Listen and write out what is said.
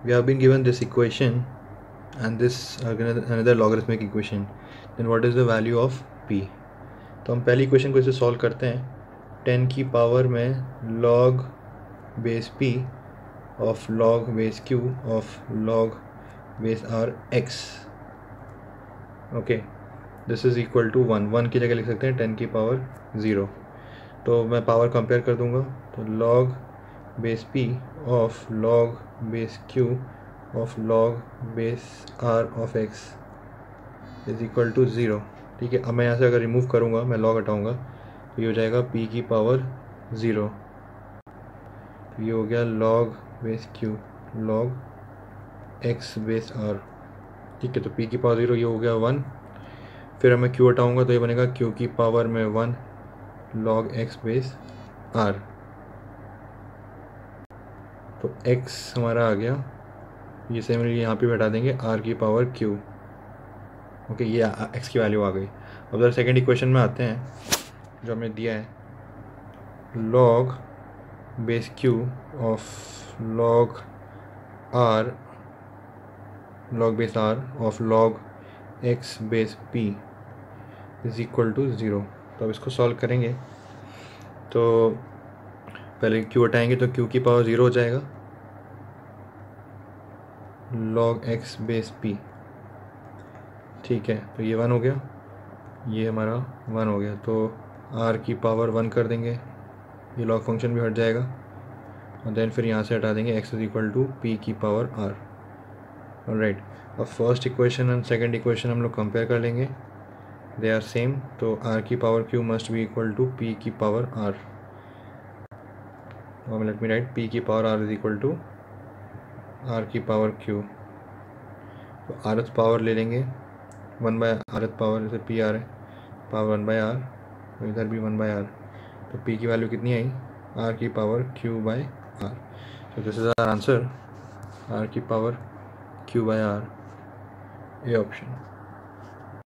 we have been given this equation and this another logarithmic equation, then what is the value of p? तो हम पहली equation को इसे solve करते हैं. 10 की पावर में log base p of log base q of log base r x. Okay, this is equal to 1 की जगह लिख सकते हैं 10 की पावर 0. तो मैं पावर कंपेयर कर दूंगा, तो log base p of log base q of log base r of x is equal to 0. ठीक है, अब मैं यहाँ से अगर रिमूव करूँगा, मैं log हटाऊँगा, तो ये हो जाएगा p की पावर 0. तो ये हो गया log base q log x base r. ठीक है, तो p की पावर 0 ये हो गया 1. फिर मैं q हटाऊँगा तो ये बनेगा q की पावर में 1 log x base r. तो x हमारा आ गया, ये सिमिलरली यहाँ पे बैठा देंगे r की पावर q. ओके, ये x की वैल्यू आ गई. अब जरा सेकेंड इक्वेशन में आते हैं जो हमने दिया है. log base q of log r log base r of log x base p is equal to 0. तो अब इसको सॉल्व करेंगे तो पहले q हटाएंगे तो q की पावर 0 हो जाएगा log x base p. ठीक है, तो ये 1 हो गया, ये हमारा 1 हो गया. तो r की पावर 1 कर देंगे, ये log फंक्शन भी हट जाएगा, और देन फिर यहाँ से हटा देंगे x is equal to p की पावर r. ऑलराइट, अब first equation and second equation हम लोग कंपेयर कर लेंगे, दे आर सेम. तो r की power q must be equal to p की power r. Let me write p की power r is equal to r की पावर q. तो rth पावर ले लेंगे 1 बाय rth पावर, जैसे पी आर है, पावर 1 बाय r, तो इधर भी 1 बाय r. तो p की वैल्यू कितनी आई, r की पावर q बाय r. तो this is our answer, r की पावर q बाय r, ये ऑप्शन.